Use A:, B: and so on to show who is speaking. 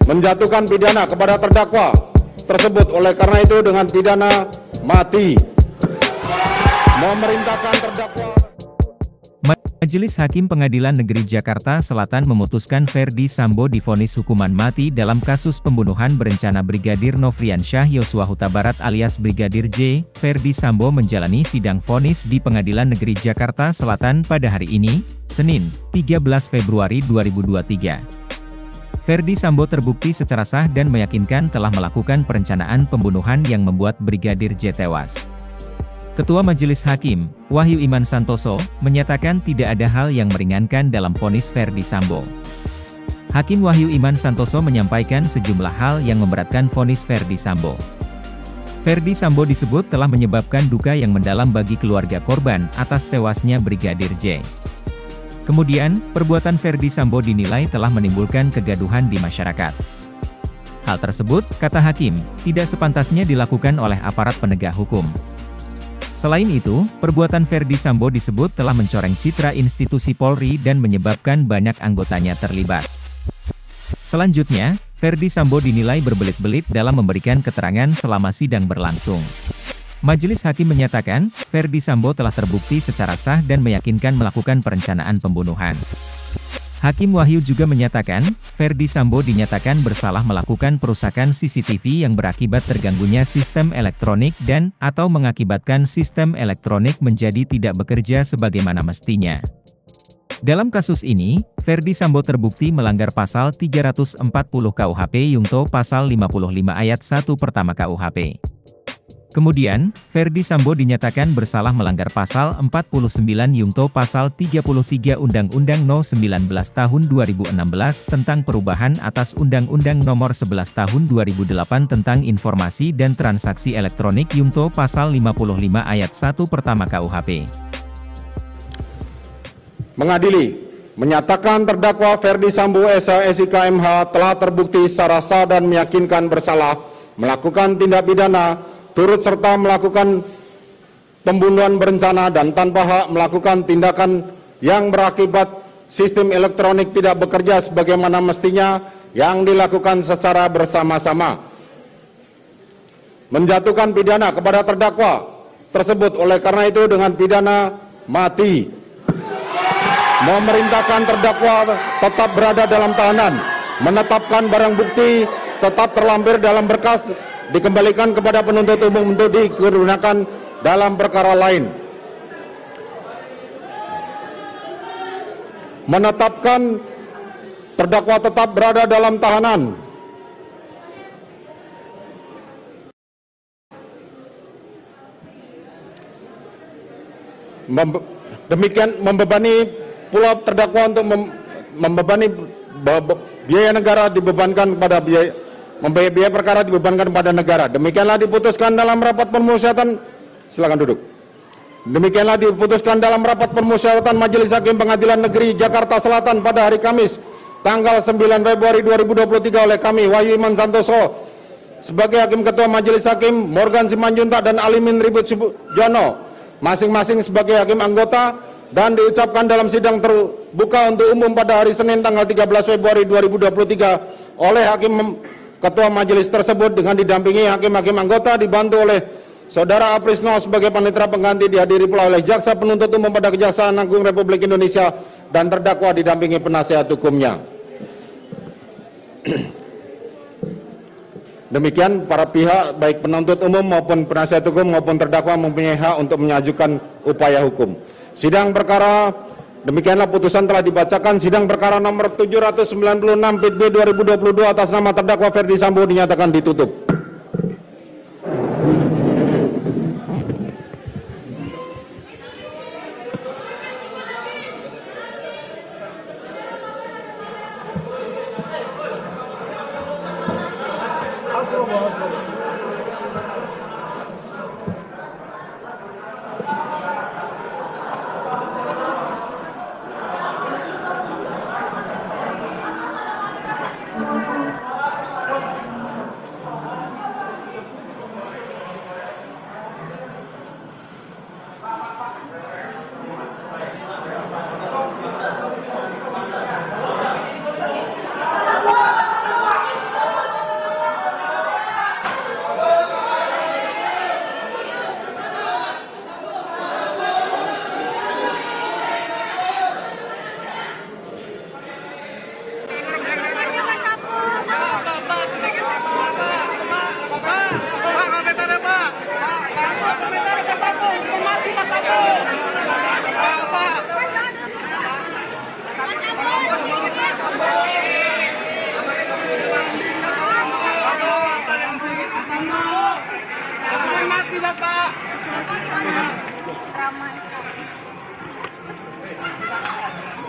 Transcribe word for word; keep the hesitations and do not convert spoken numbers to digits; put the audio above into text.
A: menjatuhkan pidana kepada terdakwa tersebut. Oleh karena itu dengan pidana mati memerintahkan terdakwa.
B: Majelis Hakim Pengadilan Negeri Jakarta Selatan memutuskan Ferdy Sambo divonis hukuman mati dalam kasus pembunuhan berencana Brigadir Nofriansyah Yosua Huta Barat alias Brigadir J. Ferdy Sambo menjalani sidang vonis di Pengadilan Negeri Jakarta Selatan pada hari ini, Senin, tiga belas Februari dua ribu dua puluh tiga. Ferdy Sambo terbukti secara sah dan meyakinkan telah melakukan perencanaan pembunuhan yang membuat Brigadir J tewas. Ketua Majelis Hakim, Wahyu Iman Santoso, menyatakan tidak ada hal yang meringankan dalam vonis Ferdy Sambo. Hakim Wahyu Iman Santoso menyampaikan sejumlah hal yang memberatkan vonis Ferdy Sambo. Ferdy Sambo disebut telah menyebabkan duka yang mendalam bagi keluarga korban atas tewasnya Brigadir J. Kemudian, perbuatan Ferdy Sambo dinilai telah menimbulkan kegaduhan di masyarakat. Hal tersebut, kata Hakim, tidak sepantasnya dilakukan oleh aparat penegak hukum. Selain itu, perbuatan Ferdy Sambo disebut telah mencoreng citra institusi Polri dan menyebabkan banyak anggotanya terlibat. Selanjutnya, Ferdy Sambo dinilai berbelit-belit dalam memberikan keterangan selama sidang berlangsung. Majelis Hakim menyatakan, Ferdy Sambo telah terbukti secara sah dan meyakinkan melakukan perencanaan pembunuhan. Hakim Wahyu juga menyatakan, Ferdy Sambo dinyatakan bersalah melakukan perusakan C C T V yang berakibat terganggunya sistem elektronik dan, atau mengakibatkan sistem elektronik menjadi tidak bekerja sebagaimana mestinya. Dalam kasus ini, Ferdy Sambo terbukti melanggar pasal tiga ratus empat puluh K U H P Yungto pasal lima puluh lima ayat satu pertama K U H P. Kemudian, Ferdy Sambo dinyatakan bersalah melanggar pasal empat puluh sembilan Yungto pasal tiga puluh tiga Undang-Undang Nomor sembilan belas Tahun dua ribu enam belas tentang perubahan atas Undang-Undang Nomor sebelas Tahun dua ribu delapan tentang Informasi dan Transaksi Elektronik Yungto pasal lima puluh lima ayat satu pertama K U H P.
A: Mengadili, menyatakan terdakwa Ferdy Sambo S H S I K M H telah terbukti secara sah dan meyakinkan bersalah melakukan tindak pidana turut serta melakukan pembunuhan berencana dan tanpa hak melakukan tindakan yang berakibat sistem elektronik tidak bekerja sebagaimana mestinya yang dilakukan secara bersama-sama. Menjatuhkan pidana kepada terdakwa tersebut. Oleh karena itu dengan pidana mati memerintahkan terdakwa tetap berada dalam tahanan, menetapkan barang bukti tetap terlampir dalam berkas, dikembalikan kepada penuntut umum untuk digunakan dalam perkara lain. Menetapkan terdakwa tetap berada dalam tahanan. Mem demikian membebani pula terdakwa untuk mem membebani biaya negara dibebankan kepada biaya Membayar biaya perkara dibebankan kepada negara. Demikianlah diputuskan dalam rapat permusyawaratan. Silakan duduk. Demikianlah diputuskan dalam rapat permusyawaratan Majelis Hakim Pengadilan Negeri Jakarta Selatan pada hari Kamis, tanggal sembilan Februari dua ribu dua puluh tiga oleh kami, Wahyu Iman Santoso, sebagai Hakim Ketua Majelis Hakim, Morgan Simanjuntak dan Alimin Ribut Sujono, masing-masing sebagai Hakim Anggota, dan diucapkan dalam sidang terbuka untuk umum pada hari Senin tanggal tiga belas Februari dua ribu dua puluh tiga oleh Hakim Ketua Majelis tersebut dengan didampingi hakim-hakim anggota dibantu oleh Saudara Aprisno sebagai panitera pengganti, dihadiri pula oleh Jaksa Penuntut Umum pada Kejaksaan Agung Republik Indonesia dan terdakwa didampingi penasihat hukumnya. Demikian para pihak baik penuntut umum maupun penasihat hukum maupun terdakwa mempunyai hak untuk mengajukan upaya hukum. Sidang perkara demikianlah putusan telah dibacakan. Sidang perkara nomor tujuh ratus sembilan puluh enam P B dua ribu dua puluh dua atas nama terdakwa Ferdy Sambo dinyatakan ditutup.
C: tidak, Pak?
D: Ramai sekali.